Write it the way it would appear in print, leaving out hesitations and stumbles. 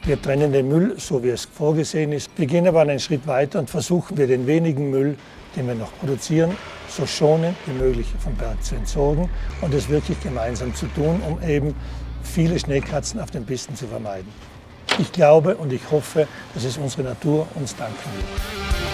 Wir trennen den Müll, so wie es vorgesehen ist. Wir gehen aber einen Schritt weiter und versuchen wir den wenigen Müll, den wir noch produzieren, so schonend wie möglich vom Berg zu entsorgen und es wirklich gemeinsam zu tun, um eben viele Schneekatzen auf den Pisten zu vermeiden. Ich glaube und ich hoffe, dass es unsere Natur uns danken wird.